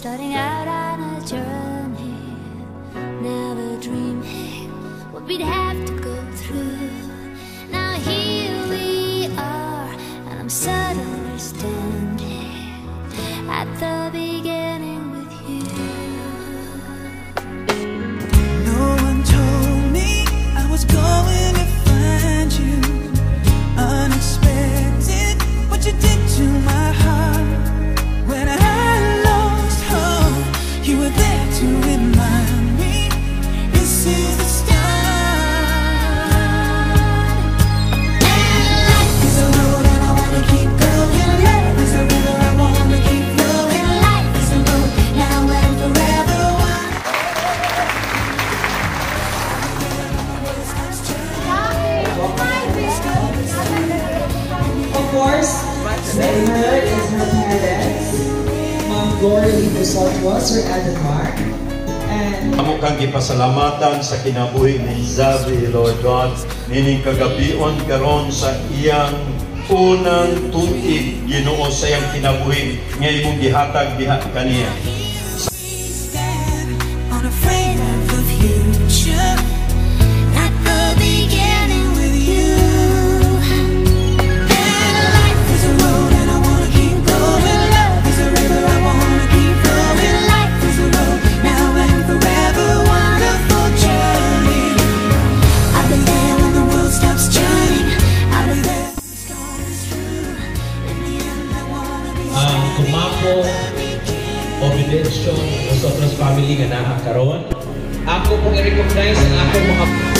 starting out on a journey, never dreaming what we'd have to go through. Now here we are, and I'm suddenly standing at the beginning with you. No one told me I was going to find you. Unexpected, what you did to my heart. When I lost hope, you were there to remind me this is the start. And life is a road and I wanna keep going. Life is a river I wanna keep flowing. Life is a road now and forever one. Of course, very heard is her parents, Ma'am Glory Busoltua, Sir Adam Mark, and amo kang gipasalamatan sa kinabuhi ni Zabi, Lord God, nining kagabion karon sa iyang unang tuig, Ginoo, sa iyang kinabuhi nga imong gihatag diha kaniya. Kumapo, obedensyon, nosotros family nga naha karon. Ako pong i-recognize ang akong mga